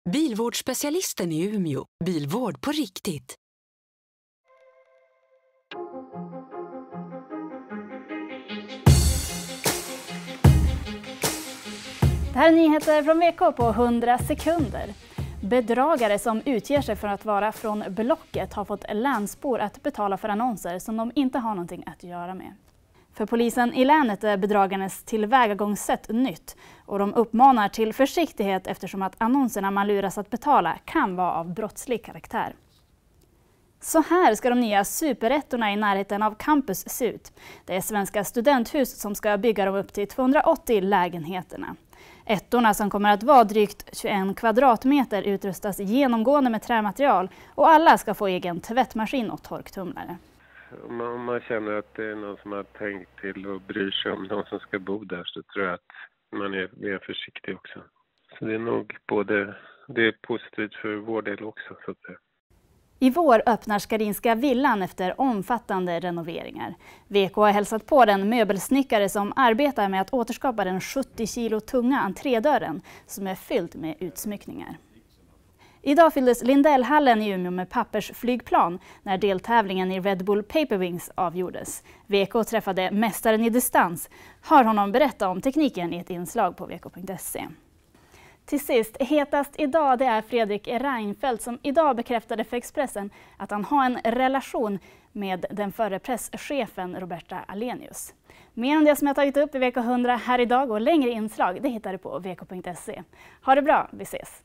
Bilvårdsspecialisten i Umeå. Bilvård på riktigt. Det här är nyheter från VK på 100 sekunder. Bedragare som utger sig för att vara från Blocket har fått länsbor att betala för annonser som de inte har någonting att göra med. För polisen i länet är bedragarnas tillvägagångssätt nytt och de uppmanar till försiktighet eftersom att annonserna man luras att betala kan vara av brottslig karaktär. Så här ska de nya superettorna i närheten av campus se ut. Det är Svenska studenthus som ska bygga dem upp till 280 lägenheterna. Ettorna som kommer att vara drygt 21 kvadratmeter utrustas genomgående med trämaterial och alla ska få egen tvättmaskin och torktumlare. Om man känner att det är någon som har tänkt till och bryr sig om de som ska bo där, så tror jag att man är försiktig också. Så det är nog det är positivt för vår del också, så att säga. I vår öppnar Skarinska villan efter omfattande renoveringar. VK har hälsat på den möbelsnickare som arbetar med att återskapa den 70 kilo tunga entrédörren som är fylld med utsmyckningar. Idag fylldes Lindellhallen i Umeå med pappersflygplan när deltävlingen i Red Bull Paperwings avgjordes. VK träffade mästaren i distans. Hör honom berätta om tekniken i ett inslag på vk.se. Till sist, hetast idag det är Fredrik Reinfeldt som idag bekräftade för Expressen att han har en relation med den förre presschefen Roberta Alenius. Mer om det som jag tagit upp i VK100 här idag och längre inslag det hittar du på vk.se. Ha det bra, vi ses!